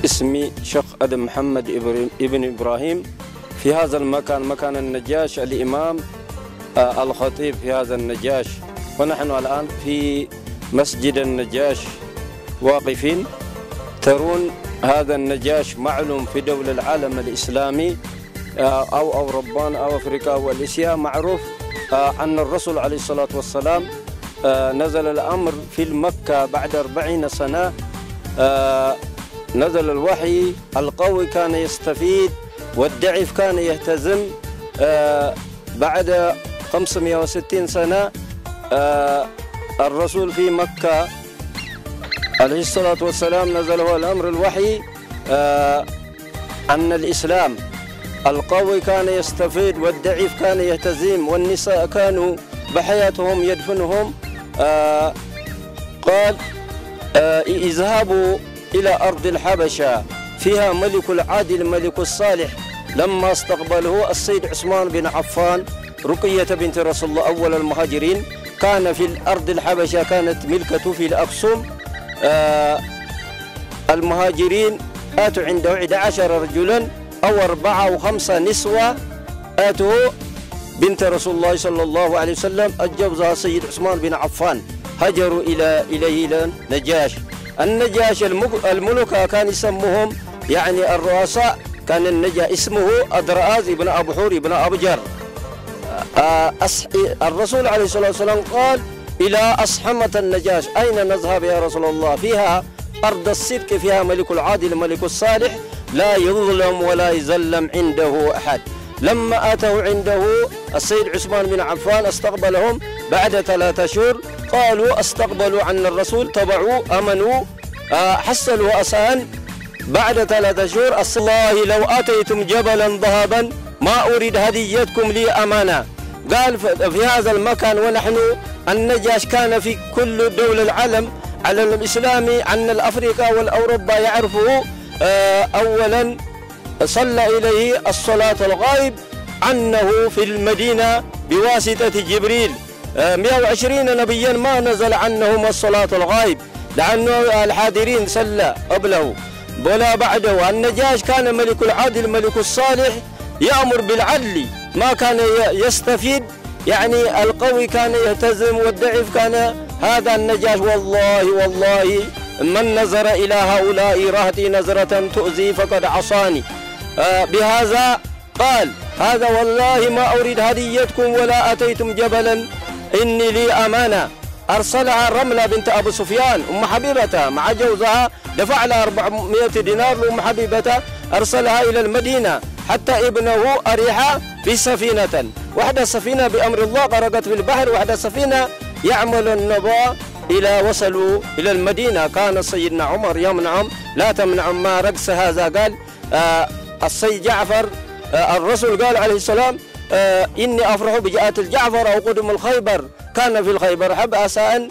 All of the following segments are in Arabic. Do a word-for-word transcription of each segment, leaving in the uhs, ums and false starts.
اسمي شيخ أدم محمد ابن إبراهيم. في هذا المكان مكان النجاش الإمام آه الخطيب في هذا النجاش، ونحن الآن في مسجد النجاش واقفين. ترون هذا النجاش معلوم في دول العالم الإسلامي آه أو أوروبان أو أفريقيا والإسيا، معروف آه أن الرسول عليه الصلاة والسلام آه نزل الأمر في مكة بعد أربعين سنة. آه نزل الوحي، القوي كان يستفيد والضعيف كان يهتزم. آه بعد خمسمائة وستين سنة آه الرسول في مكة عليه الصلاة والسلام نزل هو الأمر الوحي آه أن الإسلام القوي كان يستفيد والضعيف كان يهتزم، والنساء كانوا بحياتهم يدفنهم. آه قال آه اذهبوا إلى أرض الحبشة فيها ملك العادل ملك الصالح. لما استقبله السيد عثمان بن عفان رقية بنت رسول الله أول المهاجرين، كان في الأرض الحبشة كانت ملكته في الأقصم. آه المهاجرين آتوا عنده أحد عشر رجلا أو أربعة أو خمسة نسوة، آتوا بنت رسول الله صلى الله عليه وسلم أتجوزها السيد عثمان بن عفان، هجروا إلى إليه إلى نجاش. النجاش الملوك كان يسموهم يعني الرؤساء، كان النجاش اسمه أدرآز ابن أبو حور ابن أبجر. الرسول عليه الصلاة والسلام قال إلى أصحمة النجاش، أين نذهب يا رسول الله؟ فيها أرض الصدق، فيها ملك العادل ملك الصالح، لا يظلم ولا يظلم عنده أحد. لما أتوا عنده السيد عثمان بن عفان استقبلهم بعد ثلاثة شهور، قالوا استقبلوا عن الرسول، تبعوا أمنوا آه حصلوا أسان. بعد ثلاثة شهور الله لو أتيتم جبلا ذهبا ما أريد هديتكم لي أمانة. قال في هذا المكان، ونحن النجاش كان في كل دول العالم على الإسلامي أن الأفريقيا والأوروبا يعرفه. آه أولا صلى إليه الصلاة الغائب عنه في المدينة بواسطة جبريل. آه مئة وعشرين نبيا ما نزل عنهم الصلاة الغائب، لأنه الحاضرين صلى قبله ولا بعده. النجاش كان ملك العدل ملك الصالح، يأمر بالعدل، ما كان يستفيد، يعني القوي كان يهتزم والضعيف كان. هذا النجاش والله والله من نظر إلى هؤلاء رهتي نظرة تؤذي فقد عصاني. آه بهذا قال هذا والله ما أريد هديتكم ولا أتيتم جبلا، إني لي أمانة. أرسلها رملة بنت أبو سفيان أم حبيبة مع جوزها، دفع لها أربعمائة دينار لأم حبيبة، أرسلها إلى المدينة حتى ابنه أريح في سفينة. واحدة سفينة بأمر الله غرقت في البحر، واحدة سفينة يعمل النبا إلى وصلوا إلى المدينة. كان سيدنا عمر يمنعهم، لا تمنعهم ما رقص هذا. قال آه السيد جعفر آه الرسول قال عليه السلام آه إني أفرح بجاءة الجعفر أو قدم الخيبر، كان في الخيبر حب أساء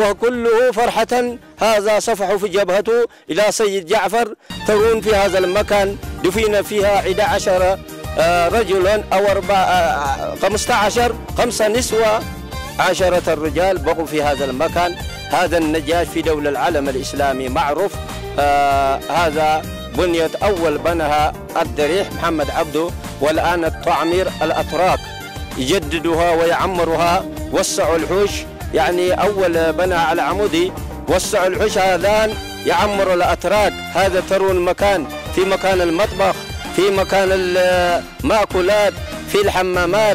وكله فرحة. هذا صفح في جبهته إلى سيد جعفر. ترون في هذا المكان دفن فيها أحد عشر آه رجلا أو أربعة آه خمسة عشر، خمسة نسوة، عشرة الرجال بقوا في هذا المكان. هذا النجاش في دول العالم الإسلامي معروف. آه هذا بنيت أول بنها الدريح محمد عبده، والآن التعمير الأتراك يجددها ويعمرها، وسعوا الحوش، يعني أول بنى على عمودي وسعوا الحوش، هذان يعمر الأتراك. هذا ترون المكان، في مكان المطبخ، في مكان المأكولات، في الحمامات.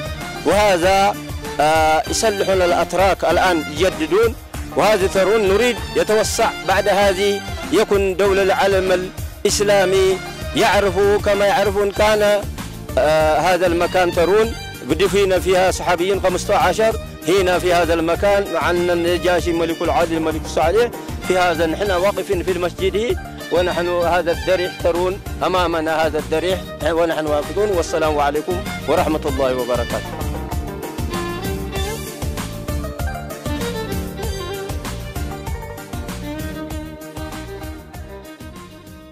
وهذا آه يصلحون الأتراك الآن يجددون. وهذا ترون نريد يتوسع بعد هذه، يكون دولة العالم الإسلامي يعرفوا كما يعرفون. كان آه هذا المكان ترون دفن فيها صحابيين خمسة عشر هنا في هذا المكان عن النجاشي ملك العادل ملك الصالح. في هذا نحن واقفين في المسجد، ونحن هذا الدريح ترون أمامنا، هذا الدريح ونحن واقفون. والسلام عليكم ورحمة الله وبركاته.